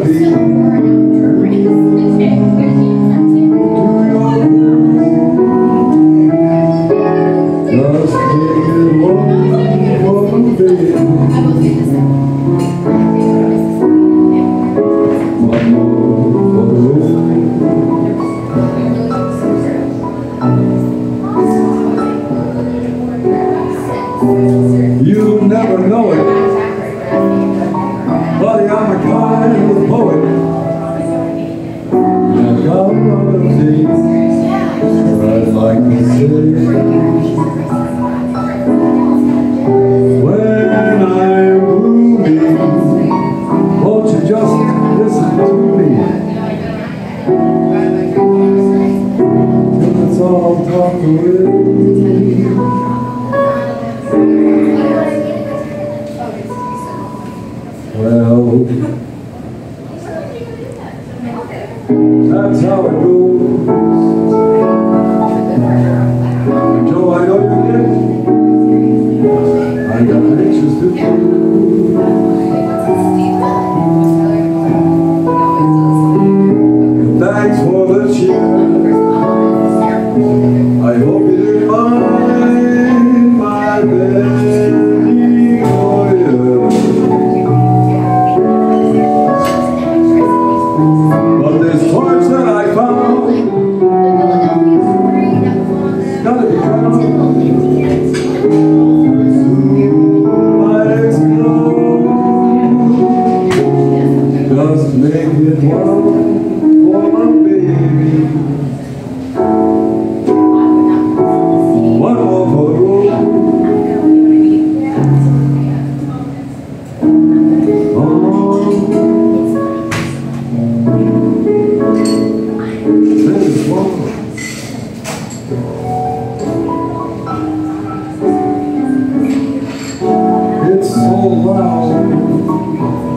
You never know it, buddy, I'm a kind of poet. And got one of things I'd like to say. When I'm moving, won't you just listen to me? Let's all talk away. Well, that's how it goes. Joe, I know you get. I got pictures to do. Thanks for the cheer. I hope you didn't mind my begging for you. But this torch that I found gotta be found. Might explode. Just make it one for my baby. One more for the road. It's so loud.